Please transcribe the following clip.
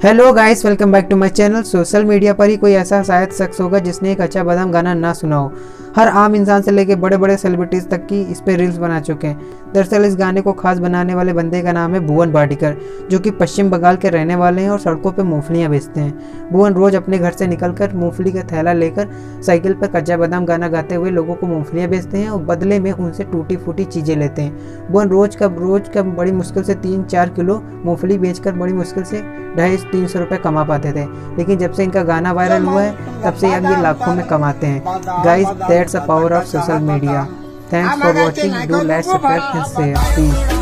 Hello guys, welcome back to my channel. Social media पर ही कोई ऐसा शायद शख्स होगा जिसने एक कच्चा बादाम गाना ना सुना हो। हर आम इंसान से लेकर बड़े बड़े सेलिब्रिटीज़ तक की इस पे रील्स बना चुके हैं। दरअसल इस गाने को खास बनाने वाले बंदे का नाम है भुवन वाडेकर, जो कि पश्चिम बंगाल के रहने वाले हैं और सड़कों पर मूंगफलियाँ बेचते हैं। भुवन रोज़ अपने घर से निकलकर मूंगफली का थैला लेकर साइकिल पर कच्चा बादाम गाना गाते हुए लोगों को मूंगफलियाँ बेचते हैं और बदले में उनसे टूटी फूटी चीज़ें लेते हैं। भुवन रोज़ का बड़ी मुश्किल से 3-4 किलो मूंगफली बेचकर बड़ी मुश्किल से 250-300 रुपये कमा पाते थे, लेकिन जब से इनका गाना वायरल हुआ है तब से अब ये लाखों में कमाते हैं। Guys, that's the power of social media. Thanks for watching. Do like, subscribe and share please.